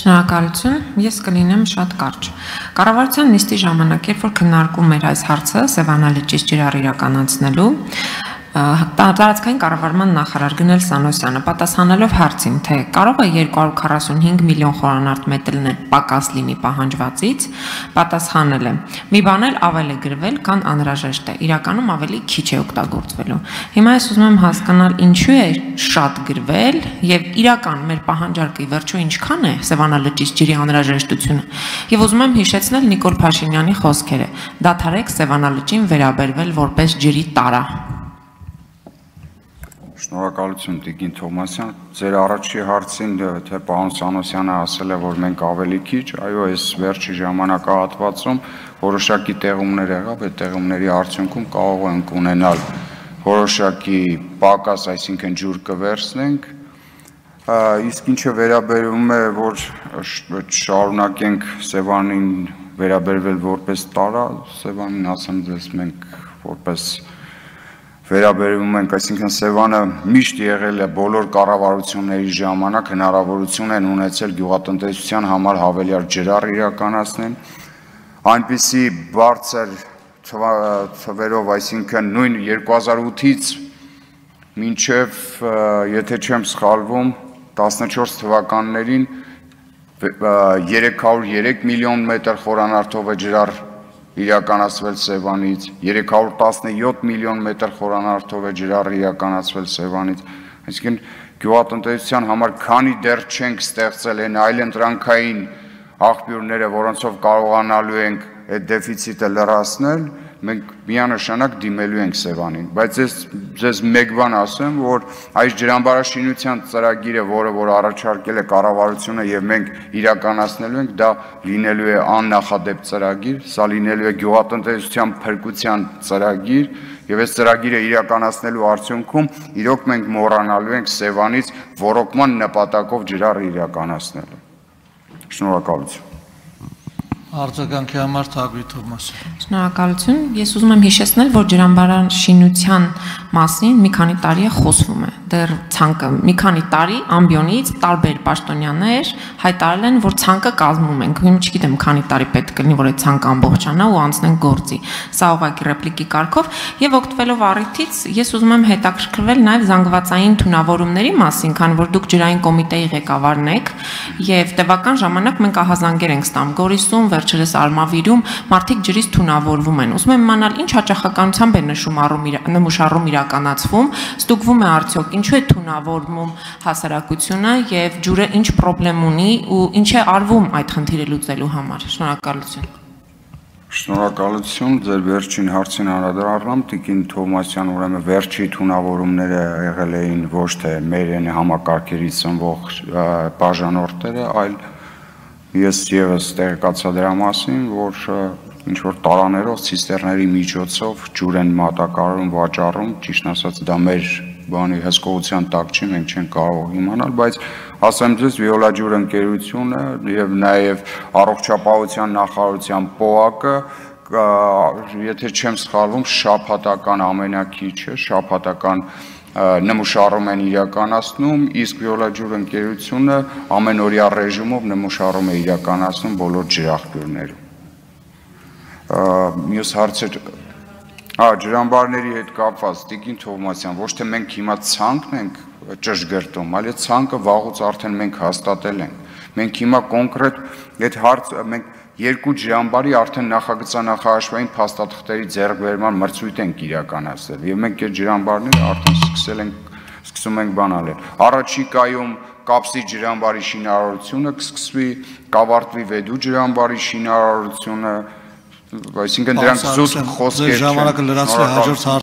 Շնորհակալություն, ես կլինեմ շատ կարճ։ Կառավարության նիստի ժամանակ, երբ որ քննարկում էր այս հարցը Սևանա լճից ջրառ իրականացնելու, տարածքային կառավարման նախարար Գնել Սանոսյանը պատասխանելով հարցին, թե կարող է 245 միլիոն խորանարդ մետրներ պակաս լինի պահանջվածից, պատասխանել է. մի բան էլ ավել է գրվել, քան անհրաժեշտ է, իրականում ավելի քիչ է օգտագործվելու։ Հիմա ես ուզում եմ հասկանալ, ինչու է շատ գրվել եւ իրական մեր պահանջարկի վերջո ինչքան է Սևանա լճից ջրի անհրաժեշտությունը։ Եվ ուզում եմ հիշեցնել Նիկոլ Փաշինյանի խոսքերը. դադարեք Սևանա լճին վերաբերվել որպես ջրի տարա։ Շնորհակալություն Տիկին Թոմասյան, ձեր առաջի հարցին, թե պարոն Սանոսյանը ասել է, որ մենք ավելի քիչ, այո, այս վերջի ժամանակահատվածում որոշակի տեղումներ եղավ, այդ տեղումների արդյունքում կարող ենք ունենալ որոշակի պակաս, այսինքն ջուր կվերցնենք, իսկ ինչը վերաբերում է, որ շարունակենք Սևանին վերաբերվել որպես տարա, Սևանին ասեմ ձեզ մենք որպես վերաբերում ենք, այսինքն Սևանը միշտ եղել է բոլոր կառավարությունների ժամանակ հնարավորություն են ունեցել գյուղատնտեսության համար հավելյալ ջրառ իրականացնել, այնպիսի բարձր թվերով, այսինքն նույն 2008-ից մինչև, եթե չեմ սխալվում, 14 թվականներին 303 միլիոն մետր խորանարդով է ջրառ իրականացվել Սևանից, 317 միլիոն մետր խորանարդով է ջրառ իրականացվել Սևանից, այսինքն գյուղատնտեսության համար քանի դեռ չենք ստեղծել այն այլընտրանքային աղբյուրները, որոնցով կարողանալու ենք այդ դեֆիցիտը լրացնել, մենք միանշանակ դիմելու ենք Սևանին, բայց ես ձեզ մեկ բան ասեմ, որ այս ջրամբարաշինության ծրագիրը, որ առաջարկել է կառավարությունը եւ մենք իրականացնելու ենք, դա լինելու է աննախադեպ ծրագիր, սա լինելու է գյուղատնտեսության փրկության ծրագիր եւ այս ծրագիրը իրականացնելու արդյունքում իրոք մենք մոռանալու ենք Սևանից ոռոգման նպատակով ջրառ իրականացնելը։ Շնորհակալություն։ Արձագանքի համար Թագուհի Թովմասյան։ Շնորհակալություն։ Ես ուզում եմ հիշեցնել, որ ջրամբարաշինության մասին մի քանի տարի է խոսվում է։ Դեռ ցանկը մի քանի տարի ամբիոնից տարբեր պաշտոնյաներ հայտարարել են, որ ցանկը կազմում ենք։ Հիմա չգիտեմ, քանի տարի պետք կլինի, որ այդ ցանկը ամբողջանա ու անցնենք գործի։ Սա ուղղակի ռեպլիկի կարգով եւ օգտվելով առիթից, ես ուզում եմ հետաքրքրվել նաեւ զանգվածային թունավորումների մասին, քանի որ դուք ջրային կոմիտեի ղեկավարն եք եւ տևական ժամանակ մենք ահազանգեր ենք ստանում Գորիսում, վերջերս Արմավիրում մարդիկ ջրից թունավորվում են։ Ուզում եմ իմանալ, ինչ հաճախականությամբ է նմուշառում իրականացվում, ստուգվում է արդյոք ինչու է թունավորվում հասարակությունը եւ ջուրը ինչ խնդրեմ ունի ու ինչ է արվում այդ խնդիրը լուծելու համար։ Շնորհակալություն։ Շնորհակալություն, ձեր վերջին հարցին անդրադառնամ, Տիկին Թովմասյան, ուրեմն վերջի թունավորումները եղել էին ոչ թե մեր համակարգերից ծնվող բաժանորդները, այլ ես եւս տեղեկացա դրա մասին, որ ինչ որ տարաներով ցիստերների միջոցով ջուր են մատակարարում, վաճառում, ճիշտ ասած դա մեր բանի հսկողության տակ չի, մենք չենք կարող իմանալ, բայց ասեմ ձեզ Վիոլա ջուր ընկերությունը եւ նաեւ առողջապահության նախարարության ՊՕԱԿ-ը, եթե չեմ սխալվում, շաբաթական ամենակիչը, շաբաթական նմուշառում են իրականացնում, իսկ Վիոլա ջուր ընկերությունը ամենօրյա ռեժիմով նմուշառում է իրականացնում բոլոր ջրաղբյուրներում։ Մյուս հարցեր ջրամբարների հետ կապված Տիկին Թովմասյան, ոչ թե մենք հիմա ցանկն ենք ճշգրտում, այլ այդ ցանկը վաղուց արդեն մենք հաստատել ենք։ Մենք հիմա կոնկրետ այդ հարցը մենք երկու ջրամբարի արդեն նախագծանախաշվային փաստաթղթերի ձեռքբերման մրցույթ ենք իրականացրել եւ մենք այդ ջրամբարները արդեն սկսում ենք բանալել։ Առաջիկայում Կապսի ջրամբարի շինարարությունը կսկսվի, կավարտվի Վեդու ջրամբարի շինարարությունը, այսինքն դրանք զուտ խոսքեր չեն։